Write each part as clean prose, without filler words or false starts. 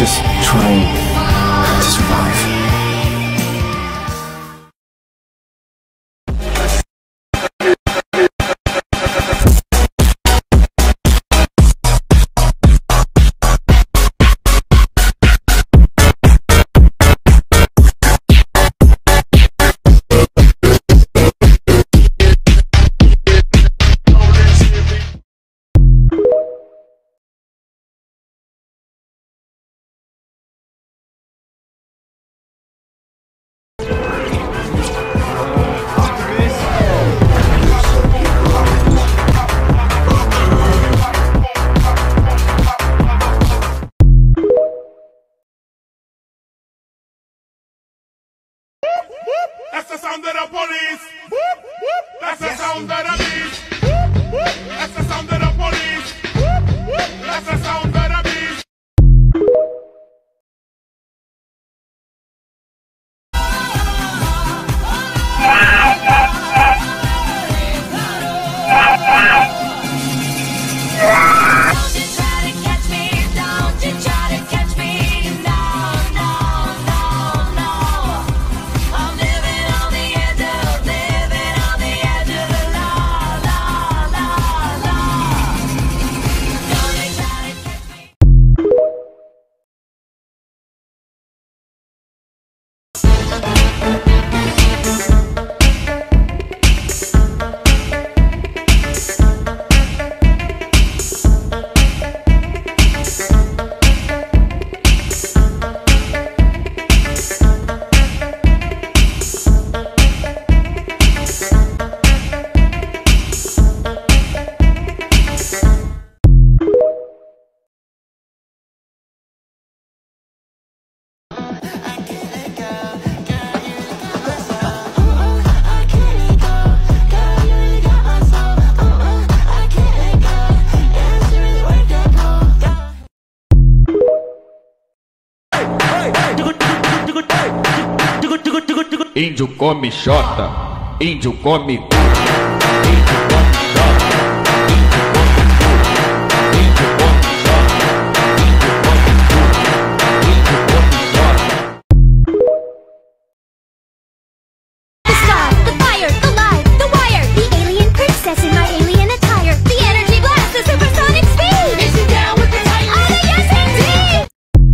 just trying to survive. That's the sound of the police. That's the sound of the beast. That's the sound of the police. That's the sound of the beast. Índio come xota, índio come cu, índio come xota, índio come xota, índio come cu, índio come xota. The star, the fire, the light, the wire, the alien princess in my alien attire, the energy blast, the supersonic speed. Is she down with the titan? Oh, yes indeed!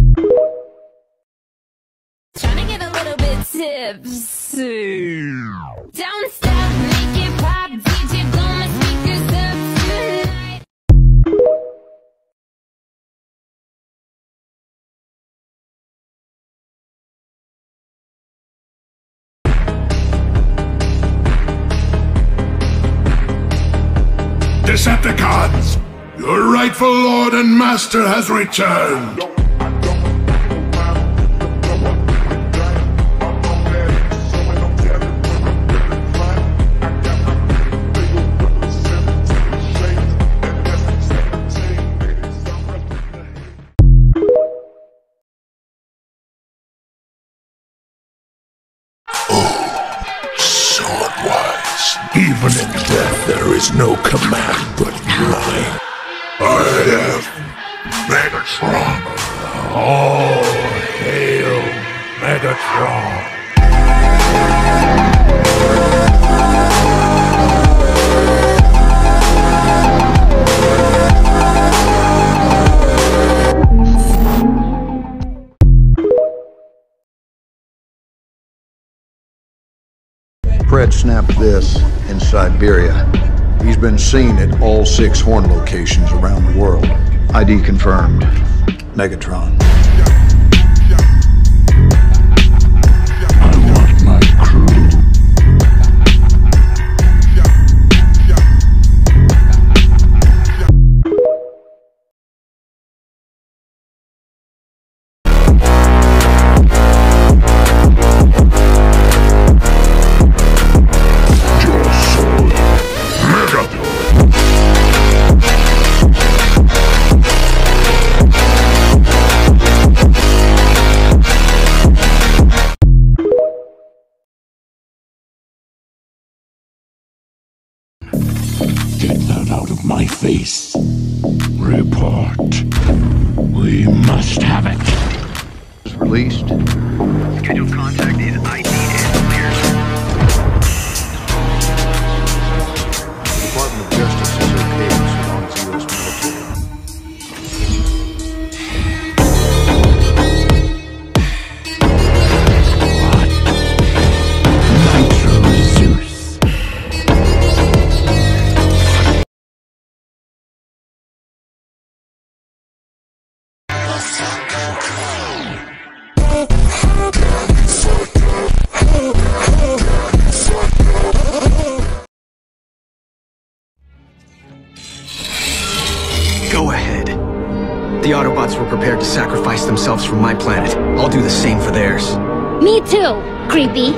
Trying to get a little bit tipsy. Don't stop, make it pop, DJ blow my speakers up tonight. Decepticons, your rightful lord and master has returned. Even in death there is no command but mine. I am Megatron. All hail Megatron. Fred snapped this in Siberia. He's been seen at all 6 horn locations around the world. ID confirmed. Megatron. I want my crew. Get that out of my face. Report. We must have it. released. Scheduled contact is ID'd and cleared. The Department of Justice is okay so long as the U.S. military. Go ahead. The Autobots were prepared to sacrifice themselves for my planet. I'll do the same for theirs. Me too, creepy.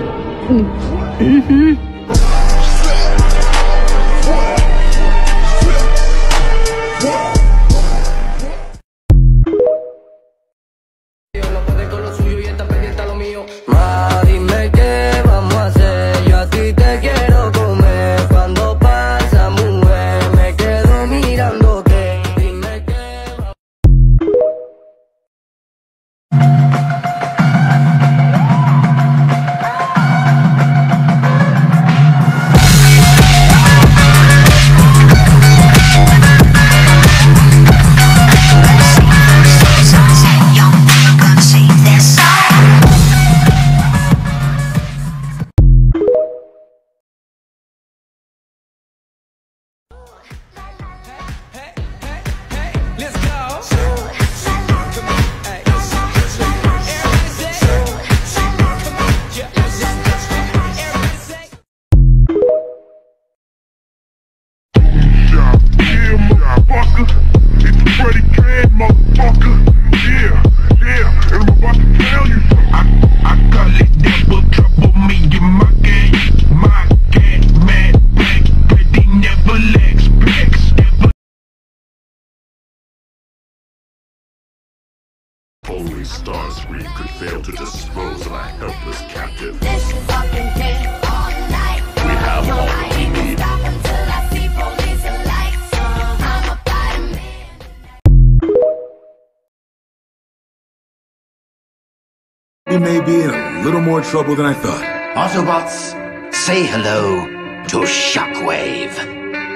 Ma, dime qué vamos a hacer. Yo a ti te quiero comer. Cuando pasa, mujer, me quedo mirándote. Dime qué vamos. Only Starscream could fail to dispose of a helpless captive. We have all that we need. We may be in a little more trouble than I thought. Autobots, say hello to Shockwave.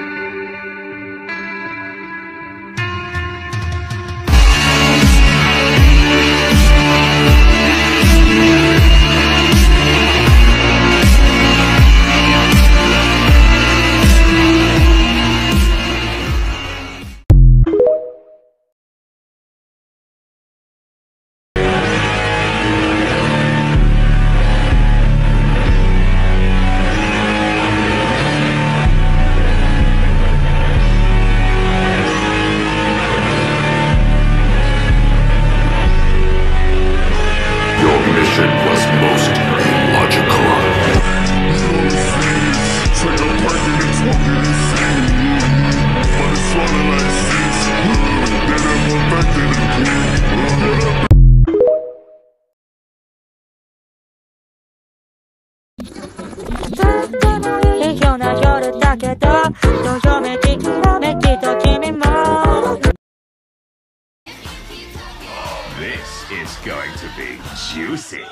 This is going to be juicy.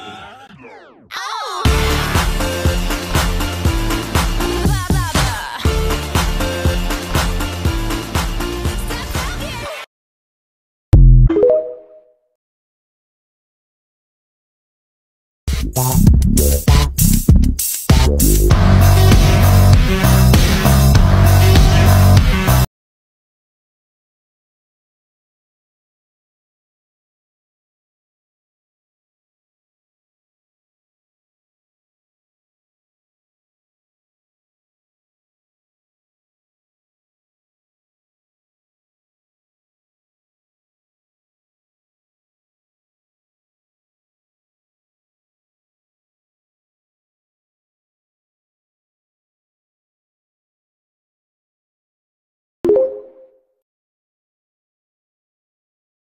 Yeah.